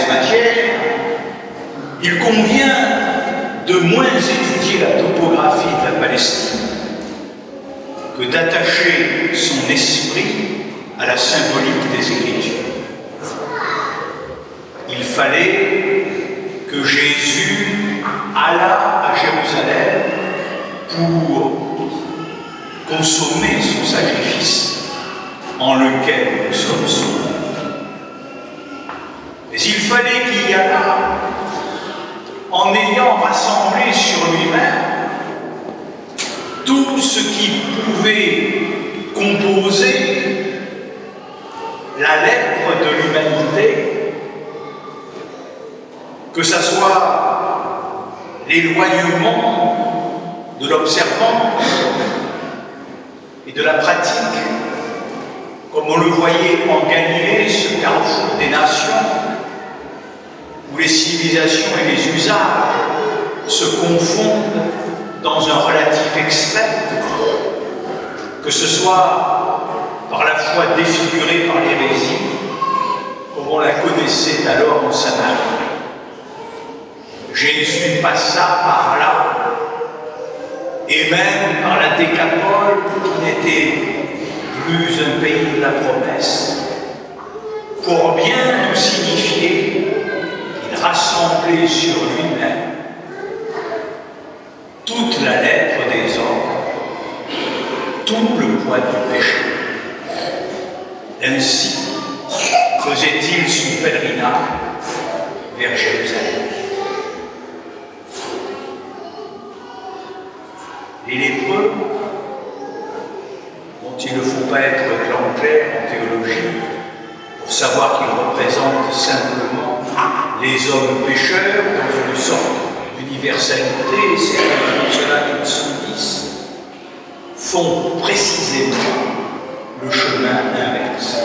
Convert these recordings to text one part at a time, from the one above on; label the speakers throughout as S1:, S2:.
S1: ces matières, il convient de moins étudier la topographie de la Palestine que d'attacher son esprit à la symbolique des Écritures. Il fallait que Jésus allât à Jérusalem pour consommer son sacrifice en lequel nous sommes sauvés. Mais il fallait qu'il y allât en ayant rassemblé sur lui-même tout ce qui pouvait composer la lèvre de l'humanité, que ce soit l'éloignement de l'observance et de la pratique, comme on le voyait en Galilée, ce carrefour des nations, où les civilisations et les usages se confondent dans un relatif extrême, que ce soit par la foi défigurée par l'hérésie, comme on la connaissait alors en Samarie. Jésus passa par là, et même par la Décapole, qui n'était plus un pays de la promesse, pour bien nous signifier qu'il rassemblait sur lui-même toute la lèpre des hommes, tout le poids du péché. Ainsi faisait-il son pèlerinage vers Jérusalem. Les lépreux, dont il ne faut pas être exemplaire en théologie pour savoir qu'ils représentent simplement les hommes pécheurs dans une sorte d'universalité, c'est pour cela qu'ils sont 10, font précisément le chemin inverse.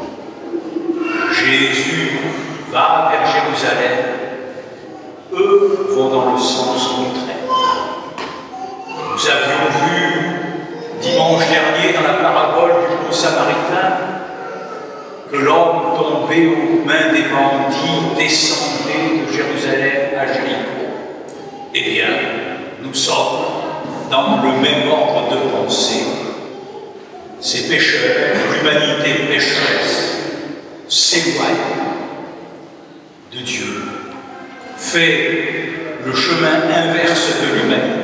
S1: Jésus va vers Jérusalem, eux vont dans le sens contraire. Nous avions vu dimanche dernier dans la parabole du bon samaritain que l'homme tombé aux mains des bandits descendait de Jérusalem à Jéricho. Eh bien, nous sommes dans le même ordre de pensée. Ces pécheurs, l'humanité pécheresse, s'éloigne de Dieu, fait le chemin inverse de l'humanité,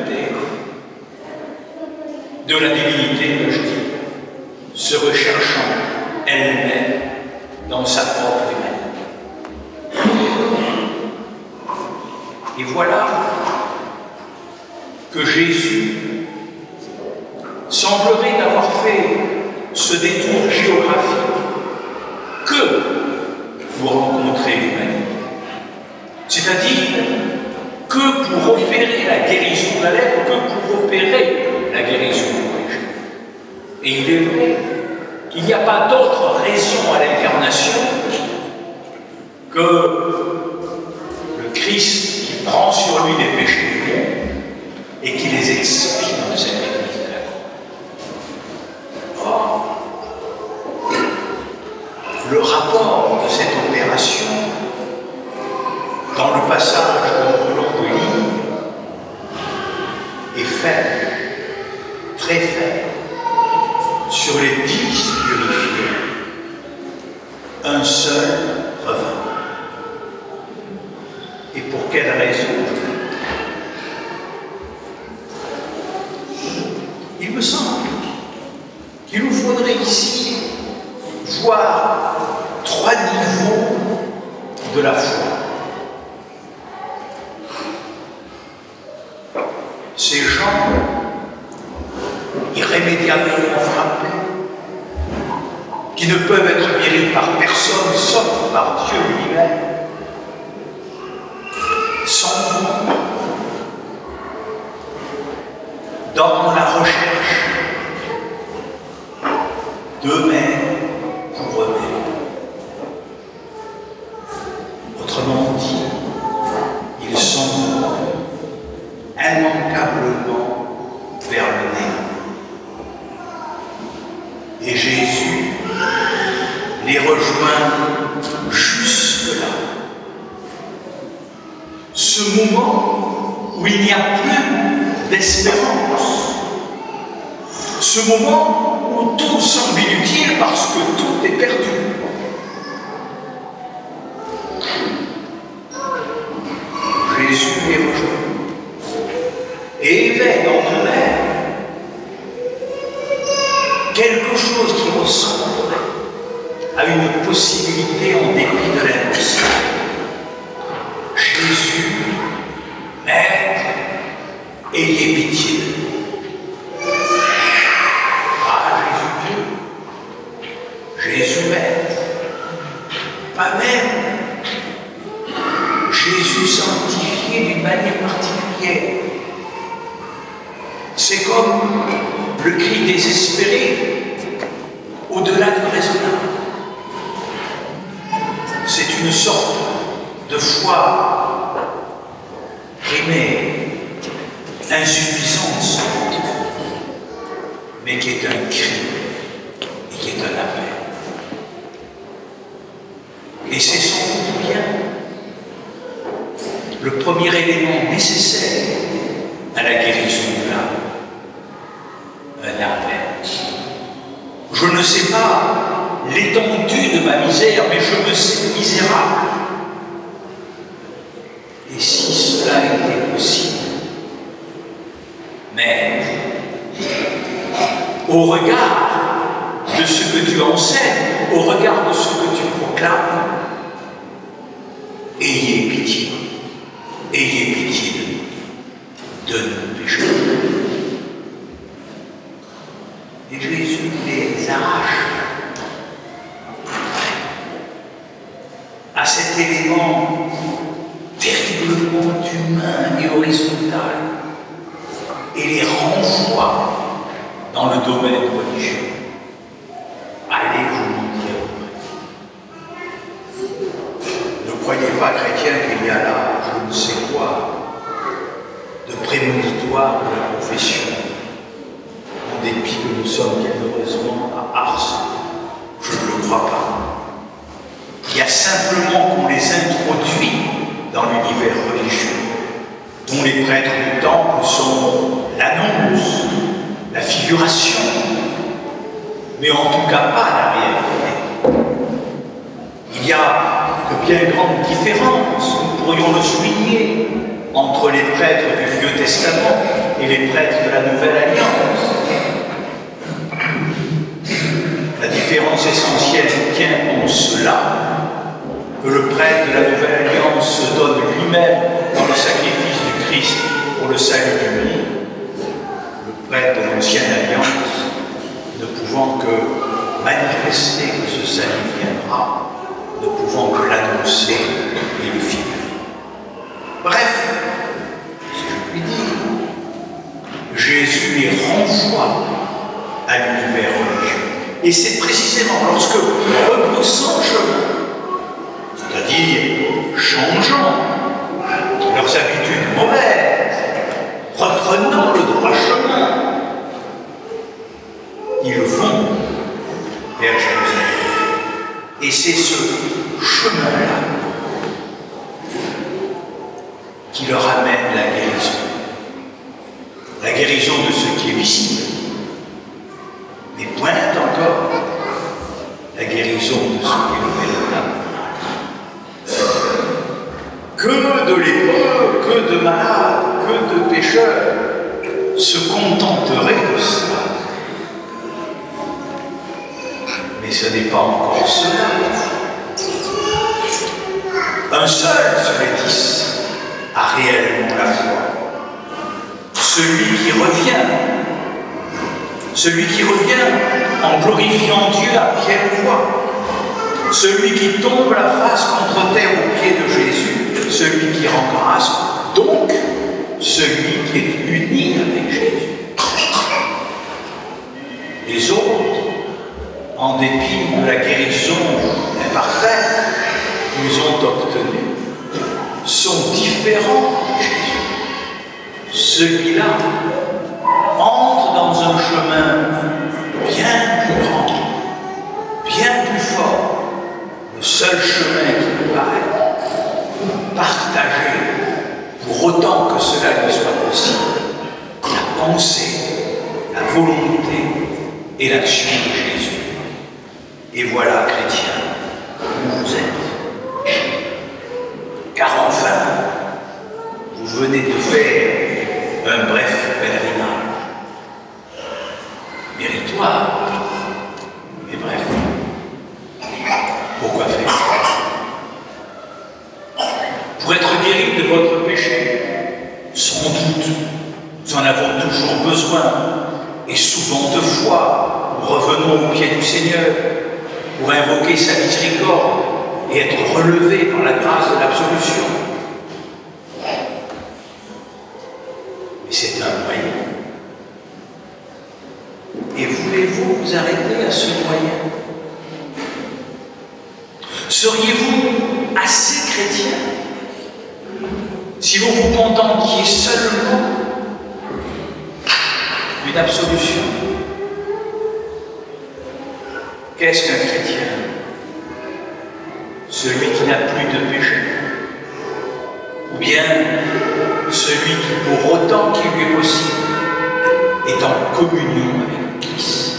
S1: de la divinité, je dis, se recherchant elle-même dans sa propre humanité. Et voilà que Jésus semblerait n'avoir fait ce détour géographique que pour rencontrer l'humanité. C'est-à-dire que pour opérer la guérison de la lèpre, que pour opérer la guérison du péché. Et il est vrai qu'il n'y a pas d'autre raison à l'incarnation que le Christ qui prend sur lui les péchés du monde et qui les expie dans le sacrifice de la croix. Or, le rapport de cette opération dans le passage que nous voulons lire est faible, très faible. Sur les 10 purifiés, un seul revint. Et pour quelle raison? Il me semble qu'il nous faudrait ici voir 3 niveaux de la foi. Ces gens irrémédiablement frappés, qui ne peuvent être guéris par personne sauf par Dieu lui-même, s'en vont dans la recherche d'eux-mêmes pour eux-mêmes. Autrement dit, ils sont immanquablement vers le néant. Et Jésus les rejoint jusque là, ce moment où il n'y a plus d'espérance, ce moment où tout semble inutile parce que tout est perdu. Jésus les rejoint et éveille en nous-mêmes quelque chose qui ressemblerait à une possibilité en dépit de l'impossible. Jésus, Maître, ayez pitié de nous. Ah, Jésus Dieu, Jésus Maître, pas même Jésus sanctifié d'une manière particulière. C'est comme le cri désespéré au-delà du raisonnable. C'est une sorte de foi primaire, insuffisante, mais qui est un cri et qui est un appel. Et c'est sans doute bien le premier élément nécessaire à la guérison de l'âme. Un appel. Je ne sais pas l'étendue de ma misère, mais je me sais misérable. Et si cela était possible, Maître, au regard de ce que tu enseignes, au regard de ce que tu proclames, ayez pitié de nos péchés. Et Jésus les arrache à cet élément terriblement humain et horizontal et les renvoie dans le domaine religieux. Allez vous mentir auprès. Ne croyez pas, chrétiens, qu'il y a là, je ne sais quoi, de prémonitoire de la confession, en dépit que nous sommes bien heureusement à Ars. Je ne le crois pas. Il y a simplement qu'on les introduit dans l'univers religieux, dont les prêtres du temple sont l'annonce, la figuration, mais en tout cas pas la réalité. Il y a de bien grandes différences, nous pourrions le souligner, entre les prêtres du Vieux Testament et les prêtres de la Nouvelle Alliance. La différence essentielle tient en cela que le prêtre de la Nouvelle Alliance se donne lui-même dans le sacrifice du Christ pour le salut du monde. Le prêtre de l'Ancienne Alliance, ne pouvant que manifester que ce salut viendra, ne pouvant que l'annoncer et le figurer. Bref, si je puis dire, Jésus les renvoie à l'univers religieux. Et c'est précisément lorsque, rebroussant chemin, c'est-à-dire changeant leurs habitudes mauvaises, reprenant le droit chemin, ils vont vers Jérusalem. Et c'est ce chemin-là qui leur amène la guérison. La guérison de ce qui est visible, mais pointe encore la guérison de ce qui est véritable. Que de lépreux, que de malades, que de pécheurs se contenteraient de cela. Mais ce n'est pas encore cela. Un seul sur les 10 a réellement la foi. Celui qui revient en glorifiant Dieu à pleine voix, celui qui tombe la face contre terre aux pieds de Jésus, celui qui rend grâce, donc celui qui est uni avec Jésus. Les autres, en dépit de la guérison imparfaite qu'ils ont obtenue, sont différents de Jésus. Celui-là entre dans un chemin bien plus grand, bien plus fort, le seul chemin qui nous paraît, partagé pour autant que cela lui soit possible, la pensée, la volonté et l'action de Jésus. Et voilà, chrétiens, où vous êtes. Car enfin, vous venez de faire un bref pèlerinage. Méritoire, mais bref. Pourquoi faire ça? Pour être guéri de votre péché. Sans doute, nous en avons toujours besoin, et souvent de fois, nous revenons au pied du Seigneur pour invoquer sa miséricorde et être relevés par la grâce de l'absolution. Mais c'est un moyen. Et voulez-vous vous arrêter à ce moyen? Seriez-vous assez chrétien si vous vous contentiez seulement d'une absolution? Qu'est-ce qu'un chrétien? Celui qui n'a plus de péché, ou bien celui qui, pour autant qu'il lui est possible, est en communion avec Christ.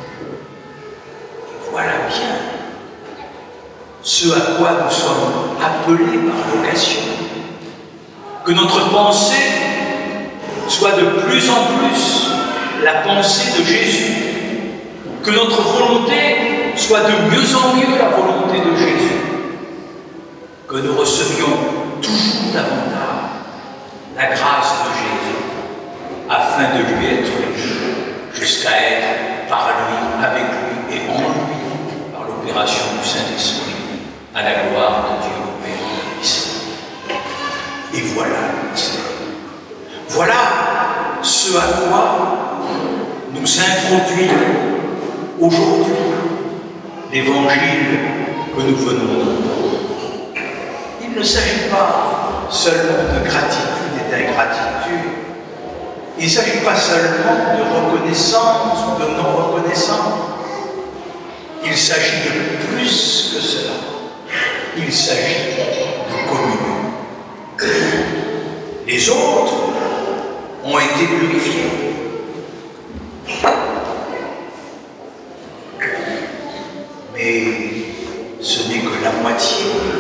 S1: Et voilà bien ce à quoi nous sommes appelés par vocation. Que notre pensée soit de plus en plus la pensée de Jésus. Que notre volonté soit de mieux en mieux la volonté de Jésus. Que nous recevions toujours davantage la grâce de Jésus, afin de lui être unis, jusqu'à être par lui, avec lui et en lui, par l'opération du Saint-Esprit, à la gloire de Dieu Père Puissant. Et voilà le mystère. Voilà ce à quoi nous introduit aujourd'hui l'évangile que nous venons d'entendre. Il ne s'agit pas seulement de gratitude et d'ingratitude. Il ne s'agit pas seulement de reconnaissance ou de non-reconnaissance. Il s'agit de plus que cela. Il s'agit de communion. Les autres ont été purifiés. Mais ce n'est que la moitié.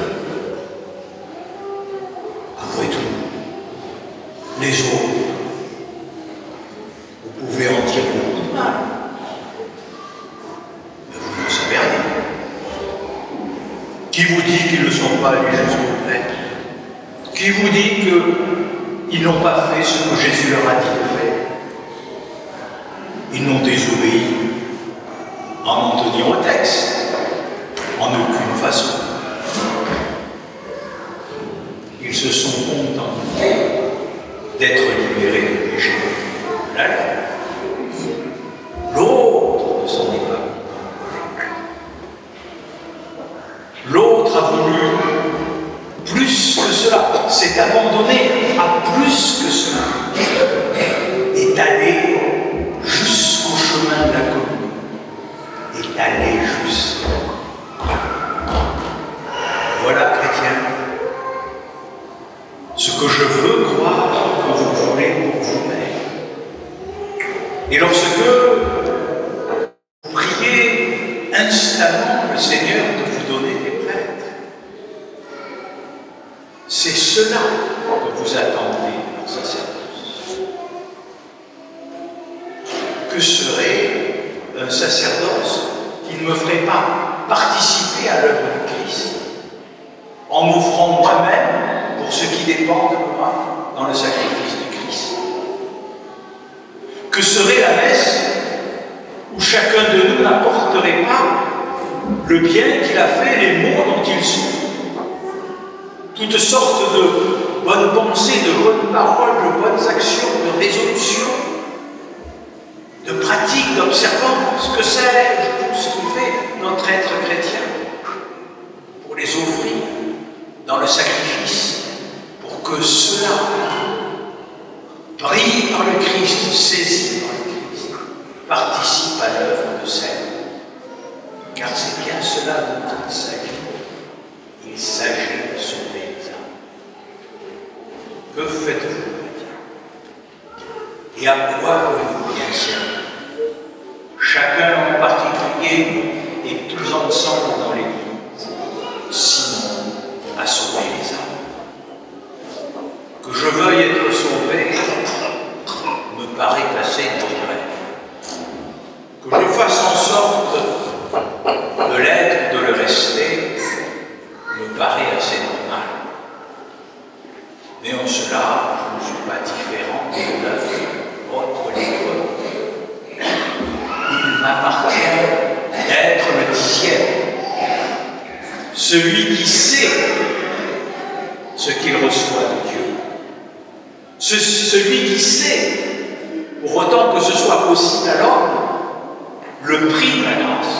S1: Après tout, les autres, vous pouvez en dire beaucoup de mal, mais vous ne savez rien. Qui vous dit qu'ils ne sont pas allés jusqu'au prêtre? Qui vous dit qu'ils n'ont pas fait ce que Jésus leur a dit de faire? Ils n'ont désobéi en en tenir au texte, en aucune façon. Ils se sont contentés d'être libérés du péché de la loi. L'autre ne s'en est pas contenté. L'autre a voulu plus que cela, s'est abandonné à plus que cela, est allé jusqu'au chemin de la communion, est allé jusqu'à la communion. Voilà, chrétiens, ce que je veux croire que vous voulez pour vous-même. Et lorsque vous priez instamment le Seigneur de vous donner des prêtres, c'est cela que vous attendez de leur sacerdoce. Que serait un sacerdoce qui ne me ferait pas participer à l'œuvre du Christ, en m'offrant moi-même pour ce qui dépend de moi dans le sacrifice du Christ? Que serait la messe où chacun de nous n'apporterait pas le bien qu'il a fait, les maux dont il souffre, toutes sortes de bonnes pensées, de bonnes paroles, de bonnes actions, de résolutions, de pratiques, d'observances, que sais-je, tout ce qui fait notre être chrétien, pour les offrir dans le sacrifice, pour que cela brille par le Christ, saisi par le Christ, participe à l'œuvre de celle. Car c'est bien cela dont il s'agit. Il s'agit de sauver les âmes. Que faites-vous, chrétiens? Et à quoi pouvez-vous bien servir? Chacun en particulier et tous ensemble dans l'Église, sinon à sauver les âmes. Que je veuille être sauvé me paraît assez naturel. Que je fasse en sorte de l'être, de le rester, me paraît assez normal. Mais en cela, je ne suis pas différent des 9 autres lépreux. Il m'appartient d'être le 10e, celui qui sait ce qu'il reçoit de Dieu, celui qui sait, pour autant que ce soit possible à l'homme, le prix de la grâce,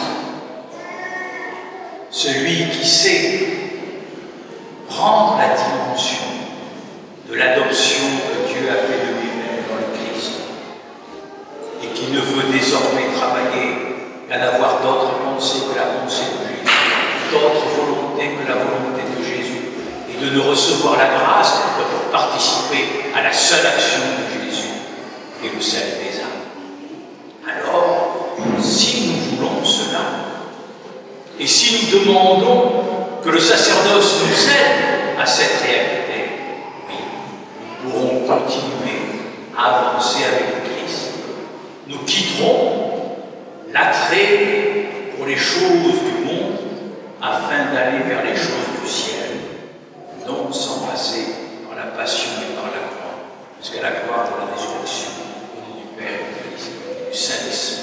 S1: celui qui sait prendre la dimension de l'adoption que Dieu a fait de lui-même dans le Christ et qui ne veut désormais travailler qu'à n'avoir d'autres pensées que la pensée de Jésus, d'autres volontés que la volonté de Jésus, et de ne recevoir la grâce que pour participer à la seule action de Jésus et le salut des âmes. Alors, si nous voulons cela, et si nous demandons que le sacerdoce nous aide à cette réalité, oui, nous pourrons continuer à avancer avec le Christ. Nous quitterons l'attrait pour les choses du monde afin d'aller vers les choses du ciel, non sans passer par la passion et par la croix, jusqu'à la gloire de la résurrection, au nom du Père et du Fils et du Saint-Esprit.